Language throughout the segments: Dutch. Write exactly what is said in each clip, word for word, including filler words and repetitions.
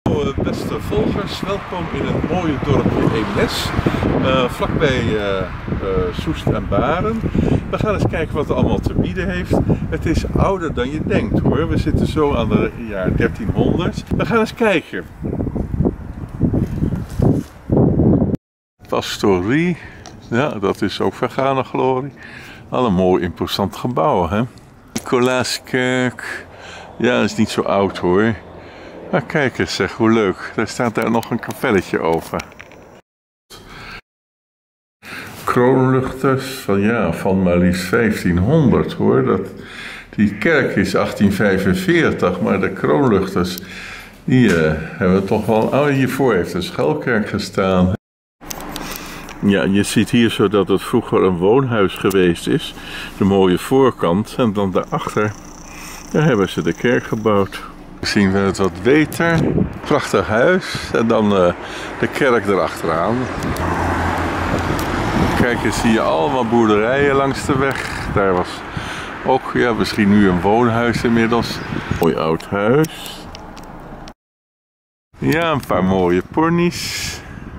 Hallo beste volgers, welkom in het mooie dorpje Eemnes, uh, vlakbij uh, uh, Soest en Baren. We gaan eens kijken wat het allemaal te bieden heeft. Het is ouder dan je denkt hoor, we zitten zo aan het jaar dertienhonderd. We gaan eens kijken. Pastorie, ja dat is ook vergane glorie. Al een mooi imposant gebouw hè. Nicolaaskerk, ja dat is niet zo oud hoor. Maar kijk eens zeg, hoe leuk. Daar staat daar nog een kapelletje over. Kroonluchters van ja, van maar liefst vijftienhonderd hoor. Dat, die kerk is achttien vijfenveertig, maar de kroonluchters, die uh, hebben toch wel... Oh, hiervoor heeft een schuilkerk gestaan. Ja, je ziet hier zo dat het vroeger een woonhuis geweest is. De mooie voorkant. En dan daarachter, daar hebben ze de kerk gebouwd. Zien we het wat beter. Prachtig huis. En dan uh, de kerk erachteraan. Kijk, hier zie je allemaal boerderijen langs de weg. Daar was ook ja, misschien nu een woonhuis inmiddels. Mooi oud huis. Ja, een paar mooie ponies.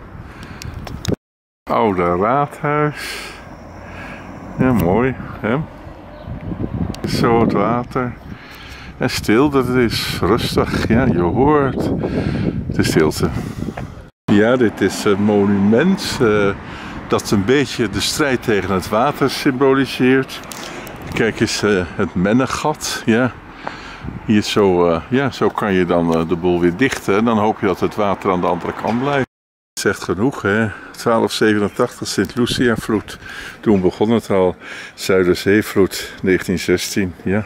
Oude raadhuis. Ja, mooi. Hè? Zo het water. En stil, dat is rustig, ja, je hoort de stilte. Ja, dit is een monument uh, dat een beetje de strijd tegen het water symboliseert. Kijk eens, uh, het Mennegat, ja. Hier zo, uh, ja, zo kan je dan uh, de boel weer dichten en dan hoop je dat het water aan de andere kant blijft. Dat is echt genoeg, hè. twaalf zevenentachtig, Sint Lucia-vloed. Toen begon het al. Zuiderzeevloed, negentien zestien, ja.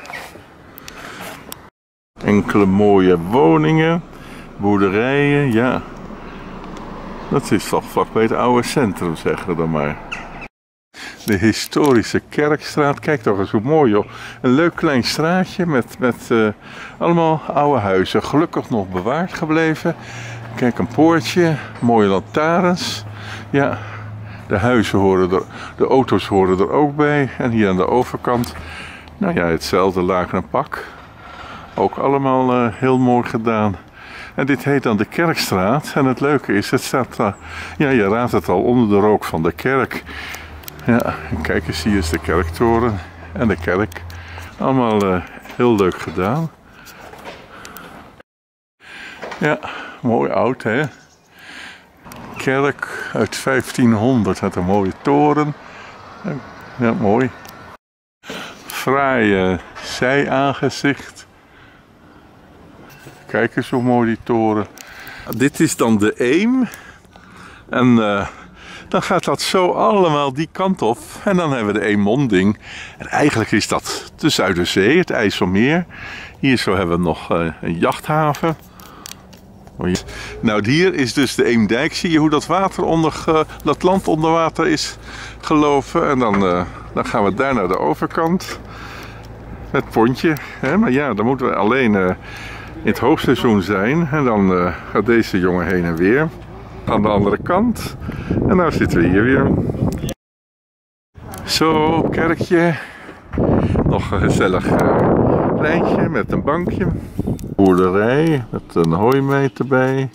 Enkele mooie woningen, boerderijen, ja. Dat is toch vlakbij het oude centrum, zeggen we dan maar. De historische Kerkstraat, kijk toch eens hoe mooi joh. Een leuk klein straatje met, met uh, allemaal oude huizen, gelukkig nog bewaard gebleven. Kijk, een poortje, mooie lantaarns. Ja, de huizen horen er, de auto's horen er ook bij. En hier aan de overkant, nou ja, hetzelfde laken pak. Ook allemaal uh, heel mooi gedaan. En dit heet dan de Kerkstraat. En het leuke is, het staat, uh, ja je raadt het al, onder de rook van de kerk. Ja, en kijk eens, hier is de kerktoren en de kerk. Allemaal uh, heel leuk gedaan. Ja, mooi oud hè. Kerk uit vijftienhonderd, met een mooie toren. Ja, mooi. Fraai uh, zijaangezicht. Kijk eens hoe mooi die toren. Dit is dan de Eem. En uh, dan gaat dat zo allemaal die kant op. En dan hebben we de Eemmonding. En eigenlijk is dat de Zuiderzee, het IJsselmeer. Hier zo hebben we nog uh, een jachthaven. Nou, hier is dus de Eemdijk. Zie je hoe dat water onder, uh, dat land onder water is gelopen. En dan, uh, dan gaan we daar naar de overkant. Het pontje. Hè? Maar ja, dan moeten we alleen... Uh, in het hoogseizoen zijn en dan uh, gaat deze jongen heen en weer aan de andere kant en nou zitten we hier weer. Zo, kerkje, nog een gezellig uh, pleintje met een bankje, boerderij met een hooimeet erbij.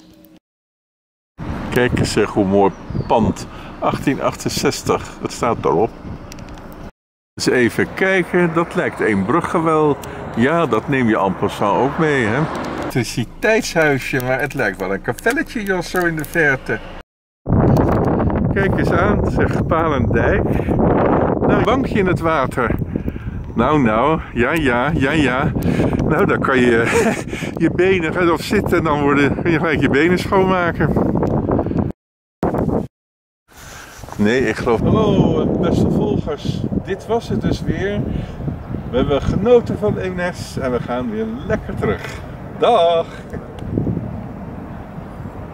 Kijk eens zeg hoe mooi pand, achttien achtenzestig, dat staat erop. Dus even kijken, dat lijkt Eembrugge wel. Ja, dat neem je en passant ook mee, hè. Het is een tijdshuisje, maar het lijkt wel een kapelletje, joh, zo in de verte. Kijk eens aan, zeg, Palendijk. Nou, een bankje in het water. Nou, nou, ja, ja, ja, ja. Nou, dan kan je je benen gaan of zitten en dan worden, kun je gelijk je benen schoonmaken. Nee, ik geloof... Hallo, beste volgers. Dit was het dus weer. We hebben genoten van Eemnes en we gaan weer lekker terug. Dag!